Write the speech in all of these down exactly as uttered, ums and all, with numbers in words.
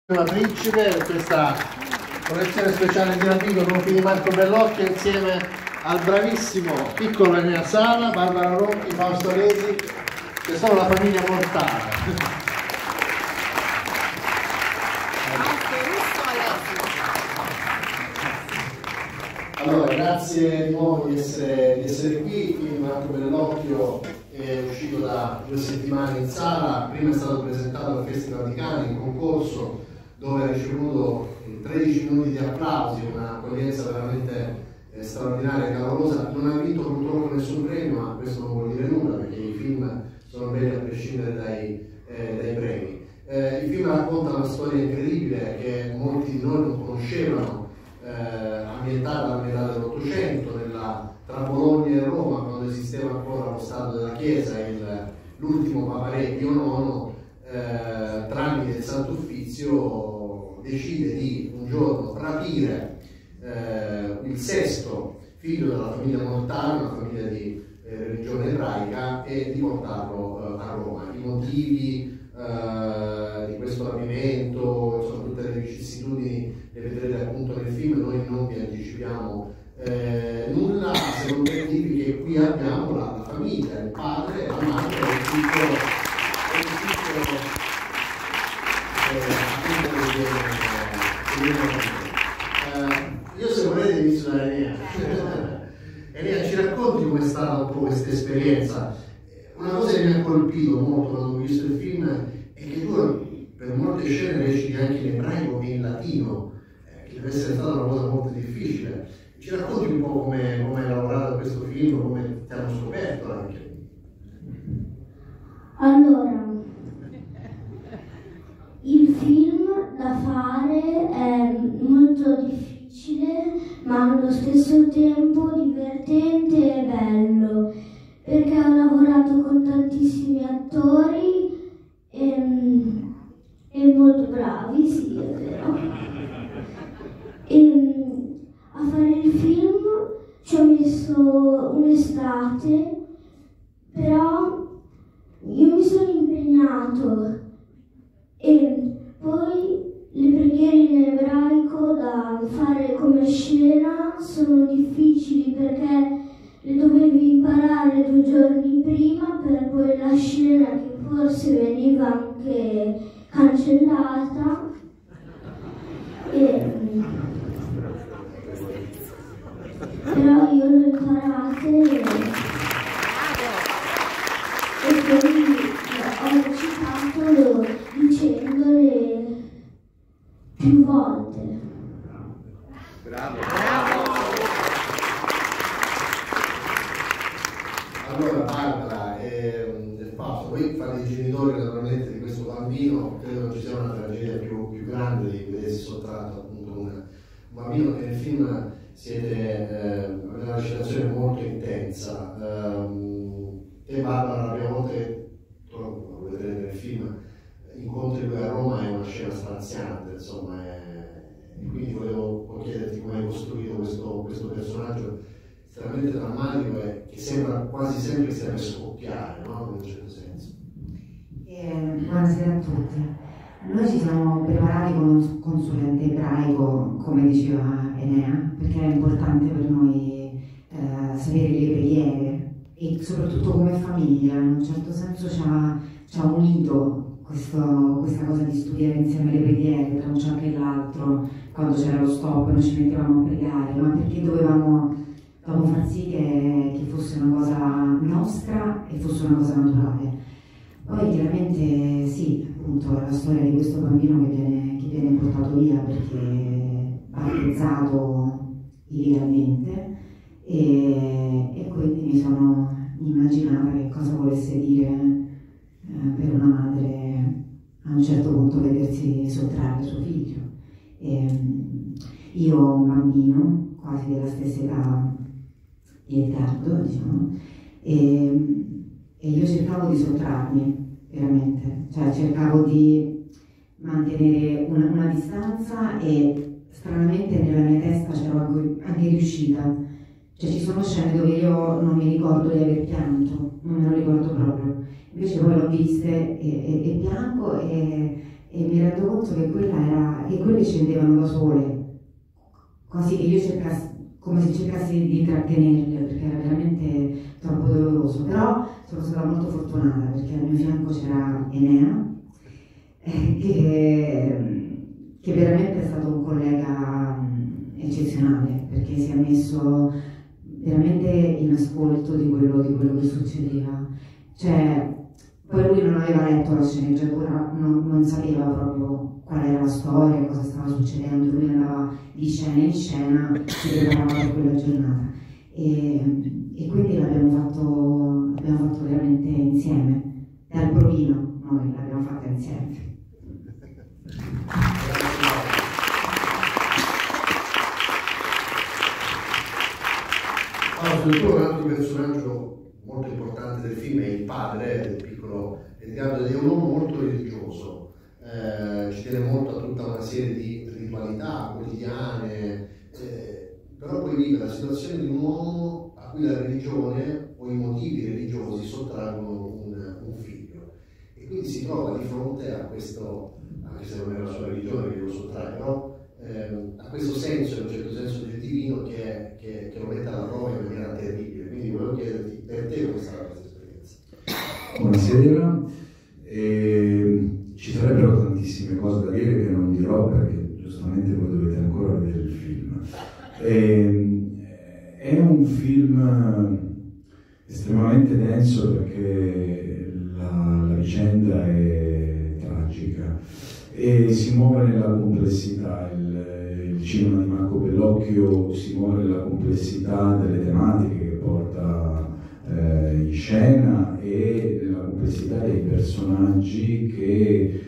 Principe per questa collezione speciale di Navigo con film di Marco Bellocchio insieme al bravissimo piccolo Enea Sala, Barbara Ronchi, Fausto Resi, che sono la famiglia Mortara. Allora, grazie di nuovo di essere, di essere qui. Il film Marco Bellocchio è uscito da due settimane in sala, prima è stato presentato al Festival di Cannes in concorso, dove ha ricevuto tredici minuti di applausi, un'accoglienza veramente eh, straordinaria e calorosa. Non ha vinto purtroppo nessun premio, ma questo non vuol dire nulla, perché i film sono belli a prescindere dai, eh, dai premi. Eh, il film racconta una storia incredibile che molti di noi non conoscevano, eh, ambientata a metà dell'Ottocento, tra Bologna e Roma, quando esisteva ancora lo Stato della Chiesa. L'ultimo Papa Re Pio nono, eh, tramite il Santo Uffizio, decide di un giorno rapire eh, il sesto figlio della famiglia Mortara, una famiglia di eh, religione ebraica, e di portarlo eh, a Roma. I motivi eh, di questo rapimento, insomma, tutte le vicissitudini le vedrete appunto nel film. Noi non vi anticipiamo eh, nulla, se non per dirvi che qui abbiamo la, la famiglia, il padre, la madre, il figlio, il figlio Eh, io, se volete, inizio da Enea. Enea, ci racconti com'è stata un po' questa esperienza? Una cosa che mi ha colpito molto quando ho visto il film è che tu per molte scene reciti anche in ebraico e in latino, eh, che deve essere stata una cosa molto difficile. Ci racconti un po' come com hai lavorato a questo film, come ti hanno scoperto anche? Allora, il film da fare è molto difficile, ma allo stesso tempo divertente e bello, perché ho lavorato con tantissimi attori e, e molto bravi, sì, è vero. E, a fare il film ci ho messo un'estate, però io mi sono impegnato. E poi le preghiere in ebraico da fare come scena sono difficili, perché le dovevi imparare due giorni prima, per poi la scena che forse veniva anche cancellata. E, però io l'ho imparate e, e poi ho recitato dicendole più volte. Bravo. Bravo. Allora, Barbara e eh, Fausto, voi fate i genitori naturalmente di questo bambino. Credo non ci sia una tragedia più, più grande di vedersi sottratto appunto un, un bambino. Nel film siete eh, avete una recitazione molto intensa. Um, e Barbara, la prima volta che lo vedrete nel film, incontri qui a Roma, è una scena straziante, insomma, è... e quindi volevo chiederti come hai costruito questo, questo personaggio estremamente drammatico e che sembra quasi sempre stia per scoppiare, no? In un certo senso. Eh, buonasera a tutti. Noi ci siamo preparati con un consulente ebraico, come diceva Enea, perché era importante per noi eh, sapere le preghiere, e soprattutto come famiglia, in un certo senso ci ha, ci ha unito questo, questa cosa di studiare insieme le preghiere tra un ciò e l'altro. Quando c'era lo stop noi ci mettevamo a pregare, ma perché dovevamo, dovevamo far sì che, che fosse una cosa nostra e fosse una cosa naturale. Poi chiaramente sì, appunto, è la storia di questo bambino che viene, che viene portato via perché battezzato illegalmente, e, e quindi mi sono immaginata che cosa volesse dire eh, per una madre a un certo punto vedersi sottrarre suo figlio. E, io ho un bambino quasi della stessa età di Edgardo, diciamo, e, e io cercavo di sottrarmi, veramente, cioè cercavo di mantenere una, una distanza, e stranamente nella mia testa c'ero anche, anche riuscita. Cioè ci sono scene dove io non mi ricordo di aver pianto, non me lo ricordo proprio, invece poi l'ho viste e, e, e piango, e, e mi rendo conto che quella era, che quelle scendevano da sole, quasi che io cercassi, come se cercassi di intrattenerle, perché era veramente troppo doloroso. Però sono stata molto fortunata perché al mio fianco c'era Enea, eh, che, che veramente è stato un collega eccezionale, perché si è messo veramente in ascolto di quello, di quello che succedeva. Cioè, poi lui non aveva letto la sceneggiatura, non, non sapeva proprio qual era la storia, cosa stava succedendo, lui andava di scena in scena, si preparava per quella giornata. E, e quindi l'abbiamo fatto, l'abbiamo fatto veramente insieme, dal provino noi l'abbiamo fatta insieme. Allora, un altro personaggio molto importante del film è il padre del piccolo Edgardo, ed è un uomo molto religioso, eh, ci tiene molto a tutta una serie di ritualità quotidiane, eh, però poi vive la situazione di un uomo a cui la religione o i motivi religiosi sottraggono un, un figlio, e quindi si trova di fronte a questo, anche se non è la sua religione che lo sottrae, però eh, a questo senso, in un certo senso, del divino che, che, che lo mette alla prova in maniera terribile. Quindi volevo chiederti, per te come è stata questa esperienza? Buonasera, eh, ci sarebbero tantissime cose da dire che non dirò perché giustamente voi dovete ancora vedere il film. Eh, è un film estremamente denso perché la, la vicenda è tragica e si muove nella complessità. Il, il cinema di Marco Bellocchio si muove nella complessità delle tematiche che porta eh, in scena e nella complessità dei personaggi che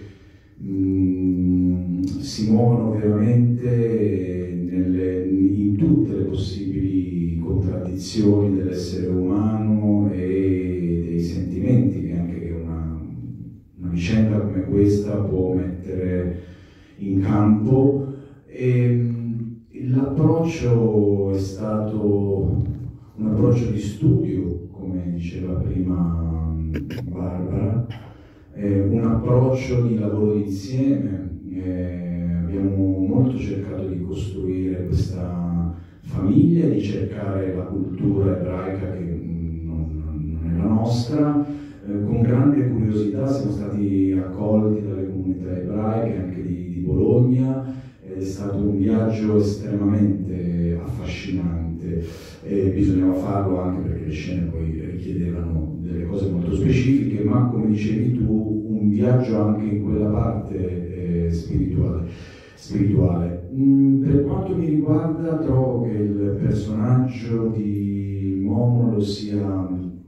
mh, si muovono veramente nelle, in tutte le possibili contraddizioni dell'essere umano e dei sentimenti che anche una, una vicenda come questa può mettere in campo. E l'approccio è stato un approccio di studio, come diceva prima Barbara, eh, un approccio di lavoro insieme. Eh, abbiamo molto cercato di costruire questa famiglia, di cercare la cultura ebraica che non, non è la nostra. Eh, con grande curiosità siamo stati accolti dalle comunità ebraiche anche di, di Bologna. È stato un viaggio estremamente affascinante, e bisognava farlo anche perché le scene poi richiedevano delle cose molto specifiche, ma come dicevi tu, un viaggio anche in quella parte eh, spirituale. spirituale. Mm, per quanto mi riguarda, trovo che il personaggio di Momo lo sia,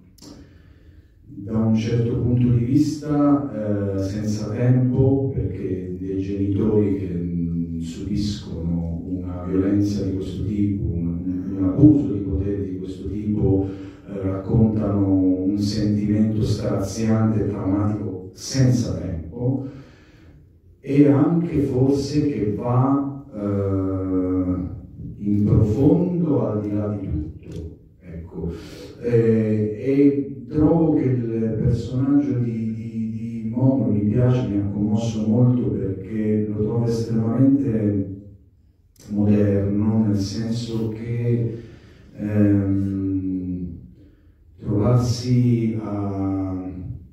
da un certo punto di vista, eh, senza tempo, perché dei genitori che subiscono una violenza di questo tipo, un, un abuso di potere di questo tipo, eh, raccontano un sentimento straziante e traumatico senza tempo, e anche forse che va eh, in profondo al di là di tutto. Ecco. Eh, e trovo che il personaggio di Momo mi piace, mi ha commosso molto perché lo trovo estremamente moderno, nel senso che ehm, trovarsi a,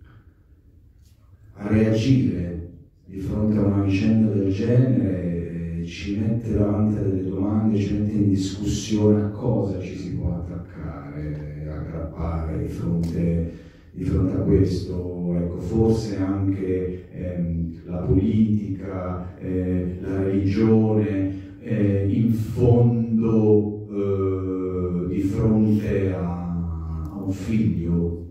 a reagire di fronte a una vicenda del genere eh, ci mette davanti a delle domande, ci mette in discussione a cosa ci si può attaccare, aggrappare di fronte, di fronte a questo. Ecco, forse anche ehm, la politica, eh, la religione, eh, in fondo eh, di fronte a, a un figlio,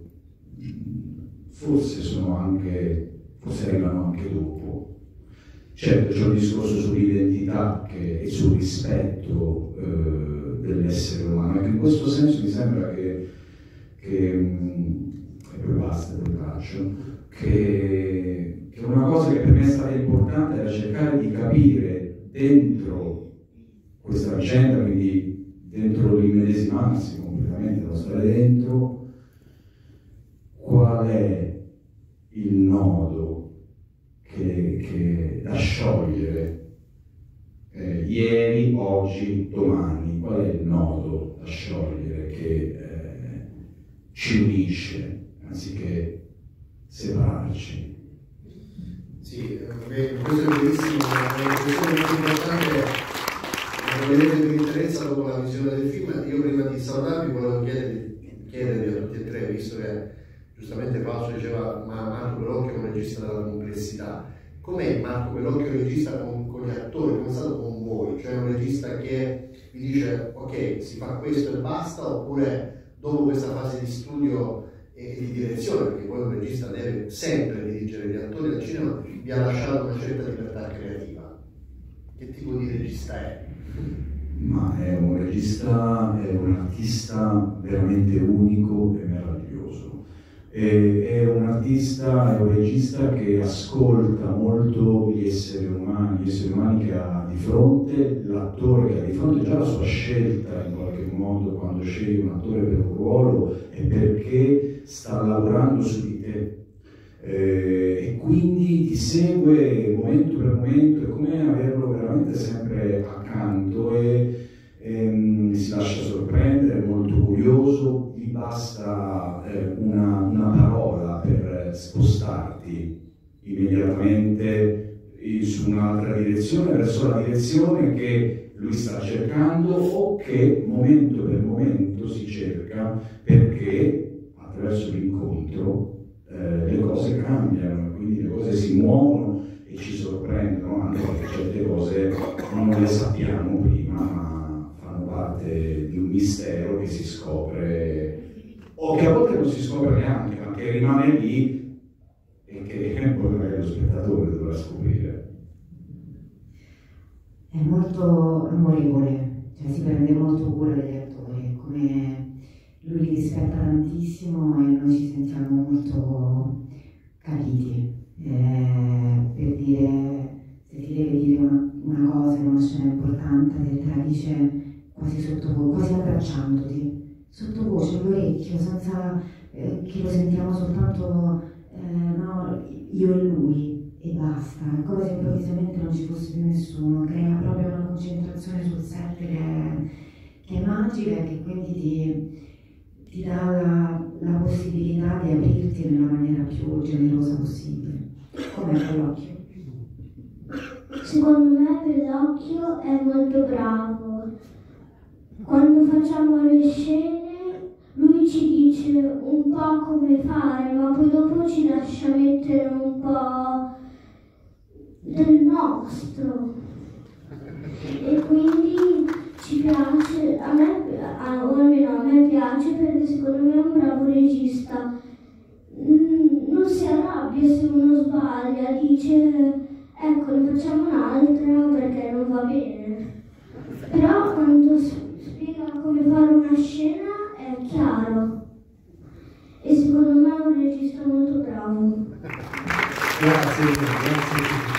forse sono anche, forse arrivano anche dopo. Certo, c'è un discorso sull'identità e sul rispetto eh, dell'essere umano. Ecco, in questo senso mi sembra che, che e poi basta, poi taccio, che, che una cosa che per me è stata importante era cercare di capire dentro questa vicenda, quindi dentro l'immedesimarsi completamente, lo stare dentro, qual è il nodo che che da sciogliere, eh, ieri, oggi, domani, qual è il nodo da sciogliere che eh, ci unisce anziché separarci? Sì, questo è bellissimo, è una questione molto importante, lo vedete per interezza dopo la visione del film. Io prima di salutarvi volevo chiedervi, chiedervi a tutti e tre, visto che giustamente Fausto diceva ma Marco Bellocchio è un regista della complessità, com'è Marco Bellocchio regista con, con gli attori, come è stato con voi? Cioè un regista che vi dice ok, si fa questo e basta, oppure dopo questa fase di studio e di direzione, perché poi un regista deve sempre dirigere gli attori al cinema, vi ha lasciato una certa libertà creativa? Che tipo di regista è? Ma è un regista, è un artista veramente unico e meraviglioso. E, è un artista, è un regista che ascolta molto gli esseri umani, gli esseri umani che ha di fronte, l'attore che ha di fronte, già la sua scelta in qualche modo quando scegli un attore per un ruolo è perché sta lavorando su di te. Eh, e quindi ti segue momento per momento, è come averlo veramente sempre accanto e ehm, si lascia sorprendere, è molto curioso, gli basta eh, una, una parola per spostarti immediatamente su un'altra direzione, verso la direzione che lui sta cercando o che momento per momento si cerca, perché attraverso l'incontro Eh, le cose cambiano, quindi le cose si muovono e ci sorprendono, anche perché certe cose non le sappiamo prima, ma fanno parte di un mistero che si scopre, o che a volte non si scopre neanche, ma che rimane lì e che poi magari lo spettatore dovrà scoprire. È molto amorevole, cioè si prende molto cura degli attori, come lui li rispetta tantissimo e noi ci sentiamo molto capiti. Eh, per dire, se ti deve dire una, una cosa in una scena importante, te la dice quasi sottovoce, quasi abbracciandoti, sottovoce, all'orecchio, senza eh, che lo sentiamo soltanto eh, no, io e lui e basta. È come se improvvisamente non ci fosse più nessuno, crea proprio una concentrazione sul set che è, che è magica e che quindi ti ti dà la, la possibilità di aprirti nella maniera più generosa possibile. Com'è Bellocchio? Secondo me Bellocchio è molto bravo. Quando facciamo le scene lui ci dice un po' come fare, ma poi dopo ci lascia mettere un po' del nostro. E quindi ci piace, a me, o almeno a me piace perché secondo me è un bravo regista. Non si arrabbia se uno sbaglia, dice ecco ne facciamo un'altra perché non va bene. Però quando spiega come fare una scena è chiaro e secondo me è un regista molto bravo. Grazie, grazie.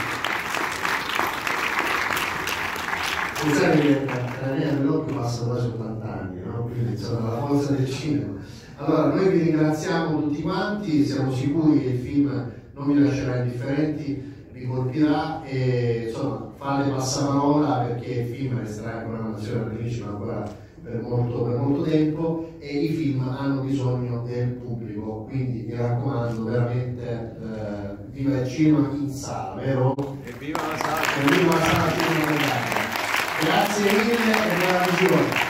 Pensate che la mia Bellocchio passa quasi ottanta anni, no? Quindi insomma la forza del cinema. Allora noi vi ringraziamo tutti quanti, siamo sicuri che il film non vi lascerà indifferenti, vi colpirà e insomma fate passaparola perché il film resterà in programmazione al Principe ancora per molto, per molto tempo e i film hanno bisogno del pubblico, quindi mi raccomando veramente eh, viva il cinema in sala, vero? E viva la sala! E viva la sala cinema. Grazie mille e buona visione.